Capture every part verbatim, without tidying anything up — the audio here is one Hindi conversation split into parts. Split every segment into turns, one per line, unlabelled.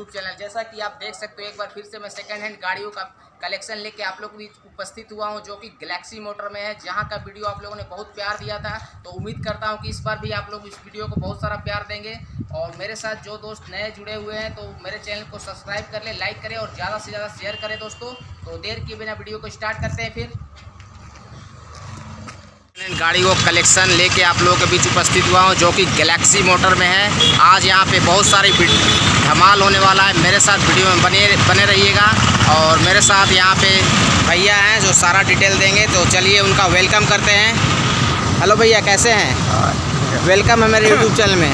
YouTube channel. जैसा कि आप देख सकते हो, एक बार फिर से मैं सेकंड हैंड गाड़ियों का कलेक्शन लेके आप लोगों के बीच उपस्थित हुआ हूं, जो कि गैलेक्सी मोटर में है, जहां का वीडियो आप लोगों ने बहुत प्यार दिया था। तो उम्मीद करता हूं कि इस बार भी आप लोग इस वीडियो को बहुत सारा प्यार देंगे। और मेरे साथ जो दोस्त नए जुड़े हुए हैं तो मेरे चैनल को सब्सक्राइब कर ले, लाइक करें और ज़्यादा से ज़्यादा शेयर करें दोस्तों। तो देर किए बिना वीडियो को स्टार्ट करते हैं। फिर गाड़ी को कलेक्शन लेके आप लोगों के बीच उपस्थित हुआ हूँ, जो कि गैलेक्सी मोटर में है। आज यहाँ पे बहुत सारी धमाल होने वाला है। मेरे साथ वीडियो में बने बने रहिएगा। और मेरे साथ यहाँ पे भैया हैं जो सारा डिटेल देंगे, तो चलिए उनका वेलकम करते हैं। हेलो भैया, कैसे हैं? वेलकम है मेरे यूट्यूब चैनल में।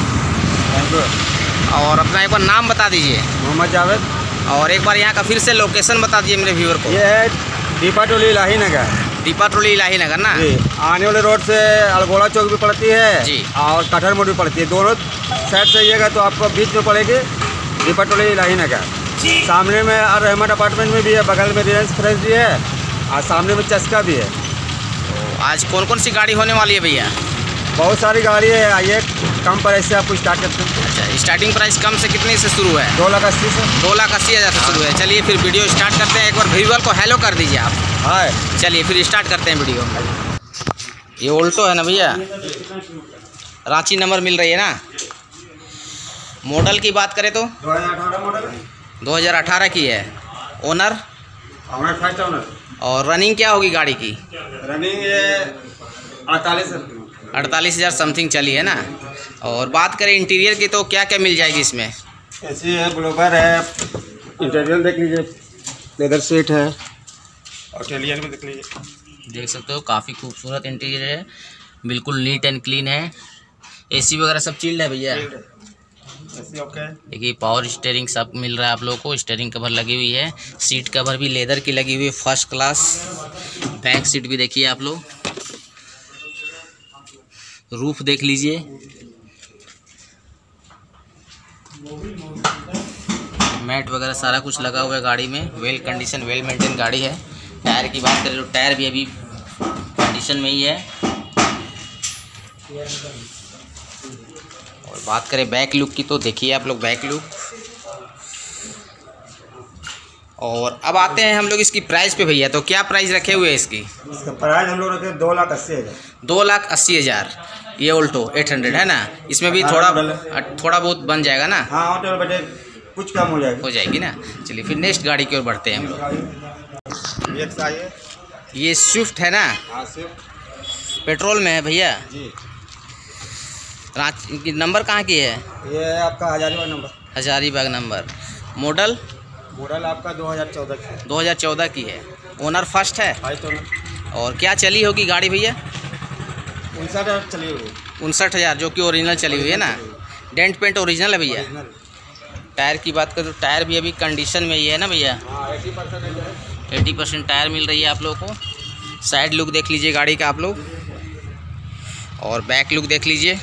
और अपना एक बार नाम बता दीजिए।
मोहम्मद जावेद।
और एक बार यहाँ का फिर से लोकेशन बता दीजिए मेरे व्यूअर को।
ये है दीपा टोली इलाही नगर।
दीपा टोली इलाही नगर ना
जी। आने वाले रोड से अलगोड़ा चौक भी पड़ती है
जी, और
कटहर मोड़ भी पड़ती है। दोनों साइड से आइएगा तो आपको बीच में पड़ेगी दीपा टोली इलाही नगर। सामने में और रहमत अपार्टमेंट में भी है, बगल में रिलायंस फ्रेश भी है और सामने में चस्का भी है।
तो आज कौन कौन सी गाड़ी होने वाली है भैया?
बहुत सारी गाड़ी है, आइए कम प्राइस से आपको स्टार्ट करते हैं।
अच्छा, स्टार्टिंग प्राइस कम से कितने से शुरू है?
दो लाख अस्सी से
दो लाख अस्सी हज़ार से शुरू है। चलिए फिर वीडियो स्टार्ट करते हैं। एक बार व्यूअर को हेलो कर दीजिए आप।
हाँ,
चलिए फिर स्टार्ट करते हैं वीडियो। ये ऑल्टो है ना भैया? रांची नंबर मिल रही है ना? मॉडल की बात करें तो
दो हज़ार अठारह मॉडल है।
दो हज़ार अठारह की है। ओनर?
Owner first owner.
और रनिंग क्या होगी गाड़ी की?
रनिंग ये अड़तालीस
अड़तालीस हज़ार समथिंग चली है ना। और बात करें इंटीरियर की तो क्या क्या मिल जाएगी इसमें?
ऐसी है, ब्लोवर है, इंटीरियर देख लीजिए, लेदर सीट है और टेलियर में देख लीजिए।
देख सकते हो काफ़ी खूबसूरत इंटीरियर है, बिल्कुल नीट एंड क्लीन है। एसी वगैरह सब चिल्ड है भैया?
ऐसी ओके है।
देखिए पावर स्टीयरिंग सब मिल रहा है आप लोगों को। स्टीयरिंग कवर लगी हुई है, सीट कवर भी लेदर की लगी हुई है, फर्स्ट क्लास। बैक सीट भी देखिए आप लोग, रूफ देख लीजिए। मैट वगैरह सारा कुछ लगा हुआ है गाड़ी में। वेल कंडीशन, वेल मेंटेन गाड़ी है। टायर की बात करें तो टायर भी अभी कंडीशन में ही है। और बात करें बैक लुक की तो देखिए आप लोग बैक लुक। और अब आते हैं हम लोग इसकी प्राइस पे भैया। तो क्या प्राइस रखे हुए हैं इसकी?
इसका प्राइस हम लोग रखे दो लाख अस्सी हज़ार।
दो लाख अस्सी हज़ार। ये ऑल्टो एट हंड्रेड है ना? इसमें भी थोड़ा थोड़ा बहुत बन जाएगा ना?
हाँ, ऑटो बटे कुछ कम हो जाएगा।
हो जाएगी ना। चलिए फिर नेक्स्ट गाड़ी की ओर बढ़ते हैं हम लोग।
ये चाहिए,
ये स्विफ्ट है ना?
हाँ स्विफ्ट
पेट्रोल में है भैया?
जी।
रांची की नंबर कहाँ की है?
ये है आपका Hazaribagh number.
Hazaribagh number. Model?
Model आपका दो हज़ार चौदह की।
दो हज़ार चौदह की है। ओनर फर्स्ट है?
First owner.
और क्या चली होगी गाड़ी भैया?
उनसठ हज़ार चली हुई।
उनसठ हज़ार, जो कि ओरिजिनल चली हुई है ना? डेंट पेंट ओरिजिनल है भैया? टायर की बात करें तो टायर भी अभी कंडीशन में ही है ना भैया?
अस्सी परसेंट
अस्सी परसेंट टायर मिल रही है आप लोगों को। साइड लुक देख लीजिए गाड़ी का आप लोग, और बैक लुक देख लीजिए।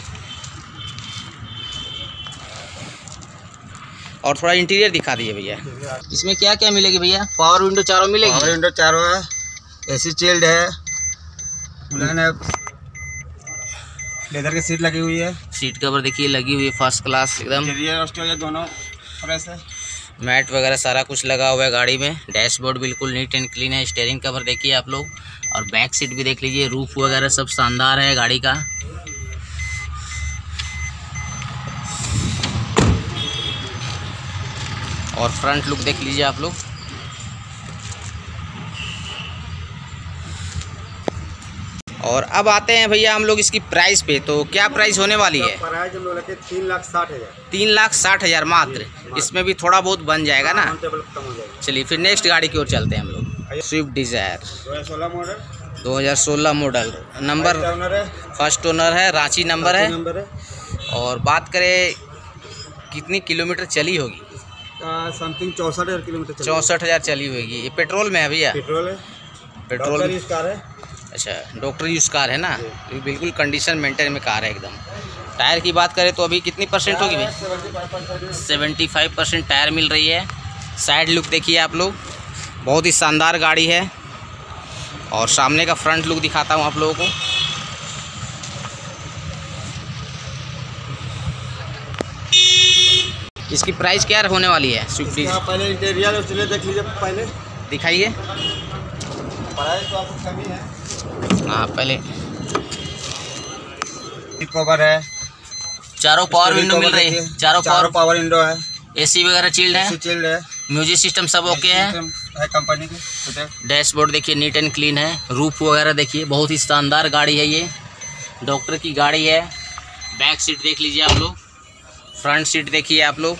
और थोड़ा इंटीरियर दिखा दीजिए भैया। इसमें क्या क्या मिलेगी भैया? पावर विंडो चारों मिलेगी?
पावर विंडो चारों है, एसी चिल्ड है, है, लेदर की सीट लगी हुई है।
सीट कवर देखिए लगी हुई है फर्स्ट क्लास एकदम।
इंटीरियर ऑस्ट्रेलिया दोनों फ्रेश है।
मैट वगैरह सारा कुछ लगा हुआ है गाड़ी में। डैशबोर्ड बिल्कुल नीट एंड क्लीन है। स्टीयरिंग कवर देखिए आप लोग, और बैक सीट भी देख लीजिए। रूफ वगैरह सब शानदार है गाड़ी का। और फ्रंट लुक देख लीजिए आप लोग। और अब आते हैं भैया हम लोग इसकी प्राइस पे। तो क्या प्राइस होने वाली है?
प्राइस हम लोग रखे तीन लाख साठ हज़ार।
तीन लाख साठ हज़ार मात्र। इसमें भी थोड़ा बहुत बन जाएगा ना?
कम हो जाएगा।
चलिए फिर नेक्स्ट गाड़ी की ओर चलते हैं हम लोग। स्विफ्ट डिज़ायर
दो हज़ार सोलह मॉडल।
दो हज़ार सोलह मॉडल। नंबर
ओनर है,
फर्स्ट ओनर है, रांची नंबर है।
नंबर है।
और बात करें कितनी किलोमीटर चली होगी?
समथिंग चौंसठ हज़ार किलोमीटर।
चौंसठ हज़ार चली होगी। ये पेट्रोल में है भैया?
पेट्रोल है।
पेट्रोल
डॉक्टर यूज़ कार है।
अच्छा, डॉक्टर यूज़ कार है ना? ये बिल्कुल कंडीशन मेंटेन में कार है एकदम। टायर की बात करें तो अभी कितनी परसेंट होगी भाई? सेवेंटी फाइव परसेंट टायर मिल रही है। साइड लुक देखिए आप लोग, बहुत ही शानदार गाड़ी है। और सामने का फ्रंट लुक दिखाता हूँ आप लोगों को। इसकी प्राइस क्या होने वाली है स्विफ्ट डिज़ायर?
पहले इंटीरियर चलिए देख लीजिए, पहले
दिखाइए।
प्राइस तो आपको कमी है।
हाँ पहले
कवर है,
चारों पावर विंडो मिल रही है, चारों पावर
पावर विंडो है,
एसी वगैरह चिल्ड है,
चिल्ड है,
म्यूजिक सिस्टम सब ओके है,
है कंपनी के।
डैशबोर्ड देखिए नीट एंड क्लीन है, रूफ वगैरह देखिए, बहुत ही शानदार गाड़ी है ये, डॉक्टर की गाड़ी है। बैक सीट देख लीजिए आप लोग, फ्रंट सीट देखिए आप लोग।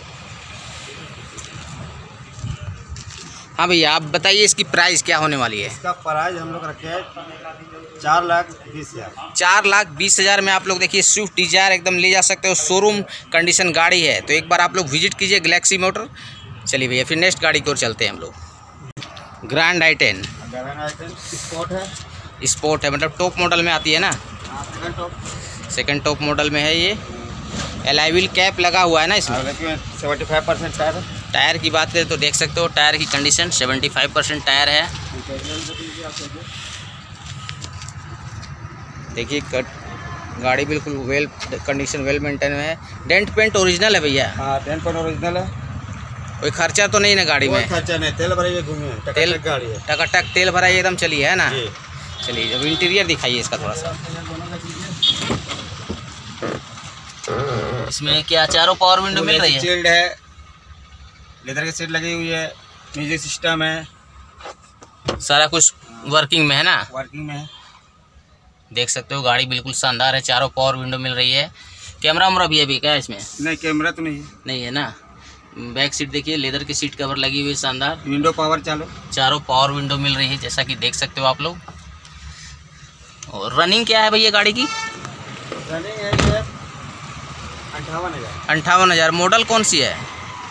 हाँ भैया आप बताइए इसकी प्राइस क्या होने वाली है?
इसका प्राइस हम लोग रखे हैं चार लाख बीस हज़ार
चार लाख बीस हज़ार में आप लोग देखिए स्विफ्ट डिज़ायर एकदम ले जा सकते हो, शोरूम कंडीशन गाड़ी है। तो एक बार आप लोग विजिट कीजिए गैलेक्सी मोटर। चलिए भैया फिर नेक्स्ट गाड़ी की ओर चलते हैं हम लोग। ग्रैंड आई टेन
स्पोर्ट है,
स्पोर्ट है मतलब टॉप मॉडल में आती है ना?
Second top
second top model में है ये। एलॉय व्हील कैप लगा हुआ है ना इसमें।
Seventy five percent tyre.
Tyre की बात करें तो देख सकते हो टायर की condition seventy five percent tyre है। देखिए कट गाड़ी बिल्कुल वेल कंडीशन वेल मेंटेन में है। डेंट पेंट ओरिजिनल है भैया?
हाँ डेंट पेंट ओरिजिनल है।
कोई खर्चा तो नहीं ना गाड़ी में?
खर्चा नहीं, तेल भराइए घूमिए,
तेल
गाड़ी है,
टकाटक तेल भरा एकदम चली है ना? चलिए अब इंटीरियर दिखाइए इसका थोड़ा सा। इसमें क्या चारों पावर विंडो मिल रही है?
चिल्ड है, लेदर की सीट लगी हुई है, म्यूजिक सिस्टम है,
सारा कुछ वर्किंग में है ना?
वर्किंग में है।
देख सकते हो गाड़ी बिल्कुल शानदार है, चारों पावर विंडो मिल रही है। कैमरा वमरा भी है भी क्या इसमें?
नहीं कैमरा तो नहीं है।
नहीं है ना? बैक सीट देखिए लेदर की सीट कवर लगी हुई है शानदार।
विंडो पावर चालू,
चारों पावर विंडो मिल रही है जैसा कि देख सकते हो आप लोग। और रनिंग क्या है भैया गाड़ी की?
रनिंग है ये अंठावन हज़ार
अंठावन हज़ार मॉडल कौन सी है?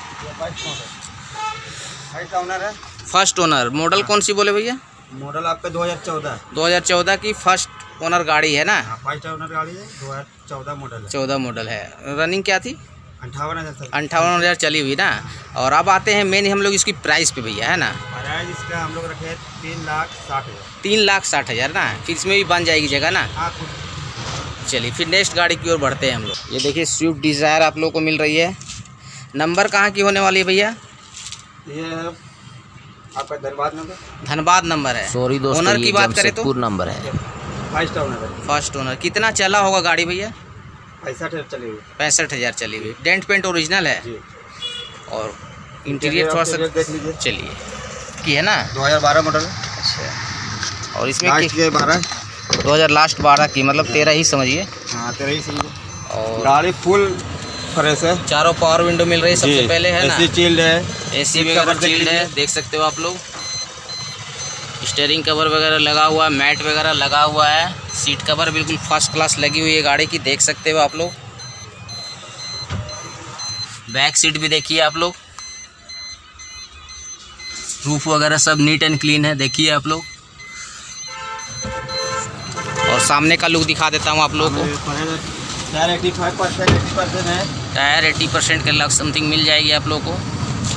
फर्स्ट ओनर है।
फर्स्ट ओनर मॉडल कौन सी बोले भैया?
मॉडल आपका दो हज़ार चौदह
दो हज़ार चौदह की फर्स्ट ओनर गाड़ी है ना?
फर्स्ट ओनर गाड़ी है, दो हज़ार चौदह मॉडल है।
चौदह मॉडल है। रनिंग क्या थी?
अंठावन हज़ार
अंठावन हज़ार चली हुई ना। और अब आते हैं मेन हम लोग इसकी प्राइस पे भैया है ना?
प्राइस इसका हम लोग रखे तीन लाख साठ हज़ार
तीन लाख साठ हज़ार ना? फिर इसमें भी बन जाएगी जगह ना?
हाँ।
चलिए फिर नेक्स्ट गाड़ी की ओर बढ़ते हैं हम लोग। ये देखिए स्विफ्ट डिज़ायर आप लोग को मिल रही है। नंबर कहाँ की होने वाली है भैया?
ये आपका धनबाद नंबर,
धनबाद नंबर है। सॉरी दोस्तों, ओनर की बात करें तो
नंबर है, फर्स्ट ओनर है।
First owner. कितना चला होगा गाड़ी भैया?
पैंसठ हज़ार चली हुई।
पैंसठ हज़ार चली हुई। डेंट पेंट ओरिजिनल है
जी।
और इंटीरियर थोड़ा सा
देख लीजिए।
चलिए की है ना?
दो हज़ार बारह मॉडल।
अच्छा। और इसमें
लास्ट के बारह
दो हज़ार लास्ट बारह की मतलब तेरह ही समझिए।
हाँ तेरह ही समझिए।
और
गाड़ी फुल फ्रेश है,
चारों पावर विंडो मिल रही है सबसे पहले है ना?
एसी चिल्ड है,
एसी वगैरह चिल्ड है, देख सकते हो आप लोग। स्टीयरिंग कवर वगैरह लगा हुआ है, मैट वगैरह लगा हुआ है, सीट कवर बिल्कुल फर्स्ट क्लास लगी हुई है गाड़ी की, देख सकते हो आप लोग। बैक सीट भी देखिए आप लोग, रूफ वगैरह सब नीट एंड क्लीन है, देखिए आप लोग। और सामने का लुक दिखा देता हूँ आप लोगों को।
Tyre eighty five percent eighty percent है,
टायर अस्सी परसेंट के लग समथिंग मिल जाएगी आप लोगों को।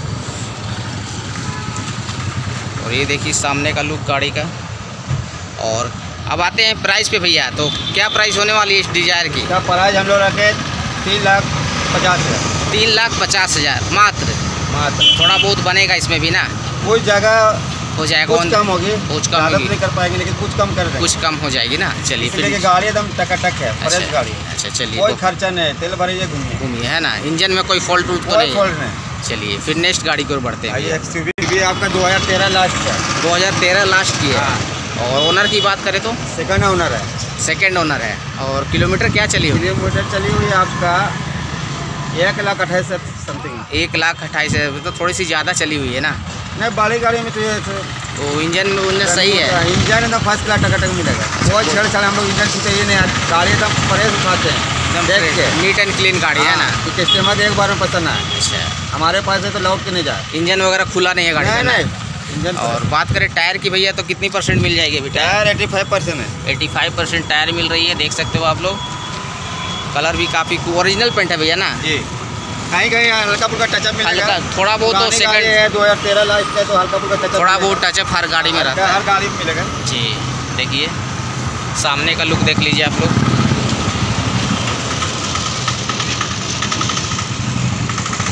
और ये देखिए सामने का लुक गाड़ी का। और अब आते हैं प्राइस पे भैया, तो क्या प्राइस होने वाली है इस डिज़ायर की?
क्या प्राइस हम लोग रखे तीन लाख पचास हज़ार
तीन लाख पचास हज़ार मात्र।
मात्र
थोड़ा बहुत बनेगा इसमें भी ना?
कुछ जगह
हो जाएगा,
कुछ कम होगी,
कुछ कम
ज़्यादा
होगी,
नहीं कर पाएंगे लेकिन कुछ कम कर देंगे,
कुछ कम हो जाएगी ना। चलिए फिर
गाड़ी एकदम टकाटक है, फ्रेश
अच्छा,
गाड़ी है।
अच्छा चलिए,
कोई खर्चा नहीं, तेल भरिए घूमिए
घूमिए है ना? इंजन में कोई फॉल्ट उल्ट तो
कोई
नहीं?
फॉल्ट नहीं।
चलिए फिर नेक्स्ट गाड़ी की ओर बढ़ते हैं।
ये एक्सयूवी भी आपका दो हज़ार तेरह लास्ट है।
दो हज़ार तेरह लास्ट की है। और ओनर की बात करें तो?
सेकंड ओनर है।
सेकंड ओनर है। और किलोमीटर क्या चली हुई?
किलोमीटर चली हुई है आपका एक लाख अट्ठाईस समथिंग।
एक लाख अट्ठाईस है, तो थोड़ी सी ज़्यादा चली हुई है ना?
नहीं बड़ी गाड़ी में तो ये
तो इंजन उन्जन सही है?
इंजन एकदम फर्स्ट क्लास टकाटक मिलेगा, बहुत छेड़छाड़ हम लोग इंजन छूटे ये नहीं, गाड़ी एकदम फ्रेश उठाते हैं एकदम देख के।
नीट एंड क्लीन गाड़ी है ना?
तो कस्टमर एक बार में पसंद आए।
अच्छा,
हमारे पास है तो लौट के नहीं जाए।
इंजन वगैरह खुला नहीं है गाड़ी
नहीं
में?
नहीं इंजन।
और बात करें टायर की भैया, तो कितनी परसेंट मिल जाएगी अभी?
टायर एटी फाइव परसेंट है।
एटी फाइव परसेंट टायर मिल रही है, देख सकते हो आप लोग। कलर भी काफ़ी ओरिजिनल पेंट है भैया ना?
जी। कहीं कहीं हल्का फुल्का टचअप मिलेगा,
हल्का थोड़ा बहुत तो सेकंड
है दो हज़ार तेरह लास्ट है तो हल्का फुल्का टचअप
थोड़ा बहुत टचअप हर गाड़ी में रहता है,
हर गाड़ी में मिलेगा
जी। देखिए सामने का लुक देख लीजिए आप लोग।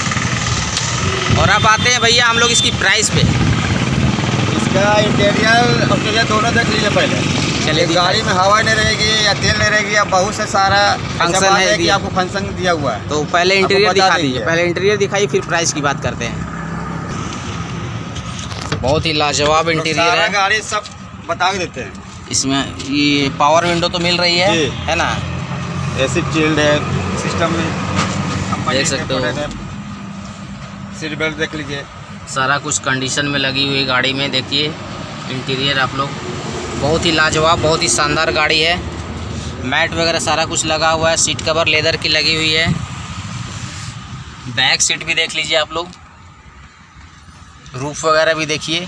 और अब आते हैं भैया हम लोग इसकी प्राइस पे।
इसका इंटीरियर एक्सटीरियर दोनों देख लीजिए पहले।
चलिए,
गाड़ी में हवा नहीं रहेगी या तेल नहीं रहेगी या बहुत से सारा
फंक्शन है
कि आपको फंक्शन दिया हुआ है।
तो पहले इंटीरियर
बता
दिखा
देंगे।
दीजिए, पहले इंटीरियर दिखाइए फिर प्राइस की बात करते हैं। बहुत ही लाजवाब इंटीरियर
सारा
है।
गाड़ी सब बता के देते हैं।
इसमें ये पावर विंडो तो मिल रही है,
जी।
है ना?
एसी चिल्ड है सिस्टम में,
देख सकते हो।
सीट बेल्ट देख लीजिए।
सारा कुछ कंडीशन में लगी हुई गाड़ी में। देखिए इंटीरियर आप लोग, बहुत ही लाजवाब, बहुत ही शानदार गाड़ी है। मैट वगैरह सारा कुछ लगा हुआ है। सीट कवर लेदर की लगी हुई है। बैक सीट भी देख लीजिए आप लोग। रूफ वगैरह भी देखिए,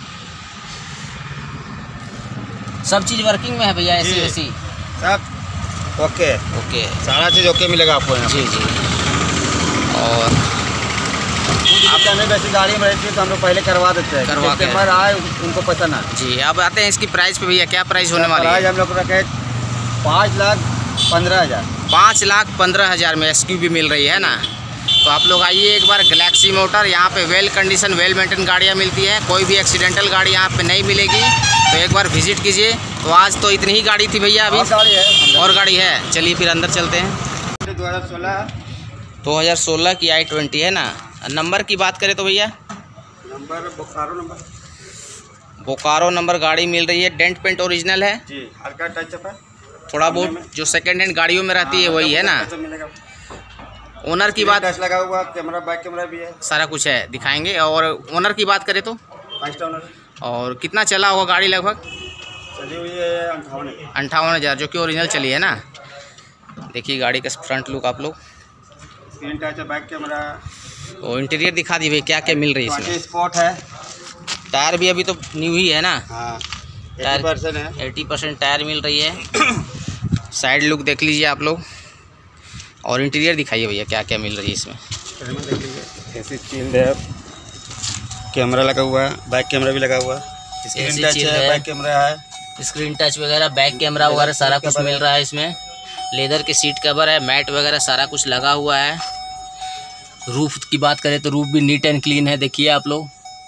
सब चीज़ वर्किंग में है भैया। एसी वैसी
सब ओके
ओके,
सारा चीज़ ओके मिलेगा आपको यहाँ।
जी जी। और
आप हमें वैसी गाड़ी में रहती है तो हम लोग पहले करवा देते हैं,
करवा के
कस्टमर आए उनको पसंद आए।
जी, अब आते हैं इसकी प्राइस पे भैया। क्या प्राइस होने वाली
प्राइस
है?
हम लोग रखे पाँच लाख पंद्रह हज़ार
पाँच लाख पंद्रह हज़ार में एस क्यू भी मिल रही है ना। तो आप लोग आइए एक बार गैलेक्सी मोटर। यहाँ पे वेल कंडीशन, वेल मेंटेन गाड़ियाँ मिलती हैं। कोई भी एक्सीडेंटल गाड़ी यहाँ पे नहीं मिलेगी, तो एक बार विजिट कीजिए। तो आज तो इतनी ही गाड़ी थी भैया, अभी
और गाड़ी है
और गाड़ी है। चलिए फिर अंदर चलते हैं।
दो हज़ार सोलह
दो हज़ार सोलह की आई ट्वेंटी है ना। नंबर की बात करें तो भैया
number Bokaro number
Bokaro number गाड़ी मिल रही है। डेंट पेंट ओरिजिनल है,
जी, हल्का टच है।
थोड़ा बहुत जो सेकंड हैंड गाड़ियों में रहती है वही है ना। ओनर की बात,
टच लगा हुआ, कैमरा बैक कैमरा भी है,
सारा कुछ है, दिखाएंगे। और ओनर की बात करें तो
फाइव स्टार ओनर।
और कितना चला होगा गाड़ी? लगभग
चली हुई है अंठावन
अंठावन हज़ार, जो कि ओरिजिनल चली है ना। देखिए गाड़ी का फ्रंट लुक आप लोग।
स्क्रीन टच है, बैक कैमरा।
और इंटीरियर दिखा दी भाई, क्या क्या मिल रही है इसमें।
स्पॉट है।
टायर भी अभी तो न्यू ही है ना।
हाँ,
टायर
परसेंट है।
एटी परसेंट टायर मिल रही है। साइड लुक देख लीजिए आप लोग। और इंटीरियर दिखाइए भैया, क्या क्या मिल रही है इसमें।
देख लीजिए, एसी चिल्ड है, कैमरा लगा हुआ है, बैक कैमरा भी लगा हुआ है, स्क्रीन टच है, बैक कैमरा है,
स्क्रीन टच वगैरह, बैक कैमरा वगैरह सारा कुछ मिल रहा है इसमें। लेदर के सीट कवर है, मैट वगैरह सारा कुछ लगा हुआ है। रूफ की बात करें तो रूफ भी नीट एंड क्लीन है, देखिए आप लोग।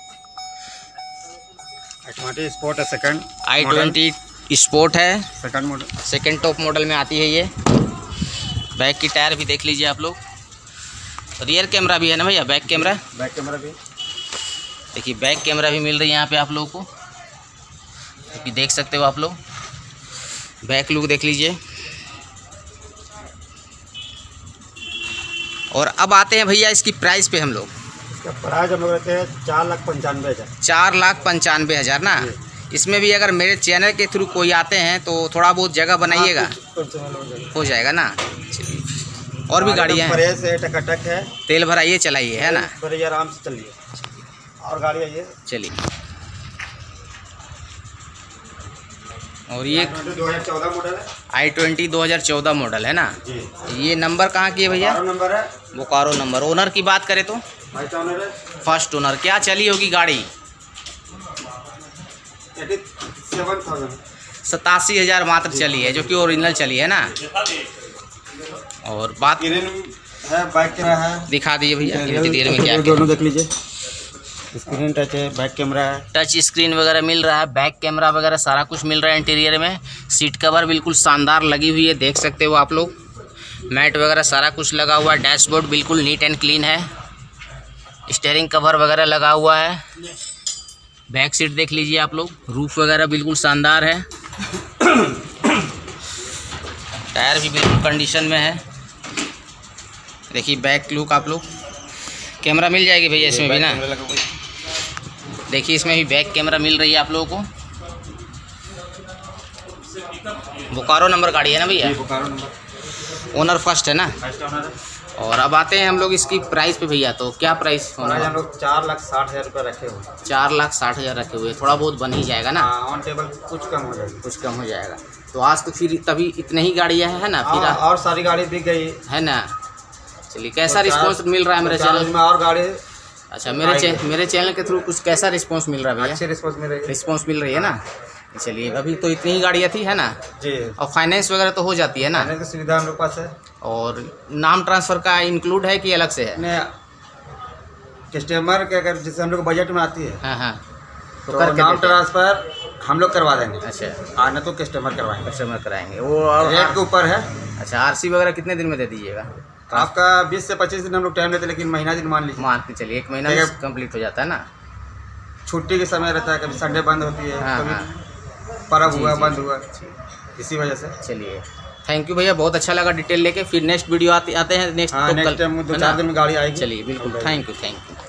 ऑटोमेटिक स्पोर्ट है, सेकंड
आई ट्वेंटी स्पोर्ट है,
second model,
second top model में आती है ये। बैक की टायर भी देख लीजिए आप लोग। रियर कैमरा भी है ना भैया, बैक कैमरा।
बैक कैमरा भी
देखिए, बैक कैमरा भी मिल रही है यहाँ पे आप लोगों को, क्योंकि देख सकते हो आप लोग। बैक लुक देख लीजिए। और अब आते हैं भैया इसकी प्राइस पे हम लोग।
इसका प्राइस हम लोग रहते हैं चार लाख पंचानवे हज़ार
चार लाख पंचानवे हज़ार ना। इसमें भी अगर मेरे चैनल के थ्रू कोई आते हैं तो थोड़ा बहुत जगह बनाइएगा, हो जाएगा ना। चलिए, और भी गाड़ियाँ हैं।
प्रेस है, टकाटक है,
तेल भराइए, चलाइए, है ना।
बड़े आराम से चलिए। और गाड़ी है ये,
चलिए। और ये
दो हज़ार चौदह मॉडल है,
आई ट्वेंटी दो हज़ार चौदह मॉडल है ना।
जी।
ये नंबर कहाँ की है भैया?
बारह नंबर है,
बोकारो नंबर। ओनर की बात करें तो
फाइव स्टार ओनर है,
फर्स्ट ओनर। क्या चली होगी गाड़ी?
सेवन थाउजेंड
सतासी हज़ार मात्र चली है, जो कि ओरिजिनल चली है ना। और बात
है, बैक कैमरा है,
दिखा दीजिए भैया इंटीरियर में क्या क्या।
दोनों देख लीजिए। स्क्रीन टच है, बैक कैमरा है,
टच स्क्रीन वगैरह मिल रहा है, बैक कैमरा वगैरह सारा कुछ मिल रहा है इंटीरियर में। सीट कवर बिल्कुल शानदार लगी हुई है, देख सकते हो आप लोग। मैट वगैरह सारा कुछ लगा हुआ है। डैशबोर्ड बिल्कुल नीट एंड क्लीन है। स्टीयरिंग कवर वगैरह लगा हुआ है। बैक सीट देख लीजिए आप लोग। रूफ वगैरह बिल्कुल शानदार है। टायर भी बिल्कुल कंडीशन में है। देखिए बैक लुक आप लोग। कैमरा मिल जाएगी भैया इसमें भी ना। देखिए इसमें भी बैक कैमरा मिल रही है आप लोगों को। बोकारो नंबर गाड़ी है ना भैया?
बोकारो नंबर।
ओनर फर्स्ट है ना।
फर्स्ट ओनर है।
और अब आते हैं हम लोग इसकी प्राइस पे भैया। तो क्या प्राइस होना है?
हम लोग चार लाख साठ हज़ार रुपये रखे हुए।
चार लाख साठ हज़ार रखे हुए। थोड़ा बहुत बन ही जाएगा ना।
ऑन टेबल कुछ कम हो जाएगा।
कुछ कम हो जाएगा। तो आज तो फिर तभी इतने ही गाड़ियाँ है ना फिर
आ, और सारी गाड़ी बिक गई
है ना। चलिए कैसा रिस्पांस मिल रहा है मेरे चैनल
में? और गाड़ी
अच्छा मेरे चे, मेरे चैनल के थ्रू कुछ कैसा रिस्पांस मिल रहा है भैया?
अच्छी रिस्पांस मिल रही है।
रिस्पांस मिल रही है ना। चलिए अभी तो इतनी ही गाड़ियाँ थी है ना
जी।
और फाइनेंस वगैरह तो हो जाती है ना।
फाइनेंस की सुविधा हम लोग पास है।
और नाम ट्रांसफ़र का इंक्लूड है कि अलग से है?
नहीं, कस्टमर के अगर जैसे हम लोग बजट में आती है
हाँ हाँ
तो, तो नाम ट्रांसफ़र हम लोग करवा देंगे।
अच्छा
आना तो कस्टमर करवाएंगे,
कस्टमर कराएंगे वो, और
रेट के ऊपर है।
अच्छा आरसी वगैरह कितने दिन में दे दीजिएगा?
आपका बीस से पच्चीस दिन हम लोग टाइम लेते, लेकिन महीना दिन मान लीजिए,
मान के चलिए एक महीना में कंप्लीट हो जाता है ना।
छुट्टी के समय रहता है, कभी संडे बंद होती है,
हाँ,
कभी
हाँ।
पर्व हुआ बंद हुआ, इसी वजह से।
चलिए थैंक यू भैया, बहुत अच्छा लगा डिटेल लेके। फिर नेक्स्ट वीडियो आते आते हैं नेक्स्ट
हाँ, नेक्स्ट टाइम दो चार दिन में गाड़ी आएगी।
चलिए बिल्कुल, थैंक यू थैंक यू।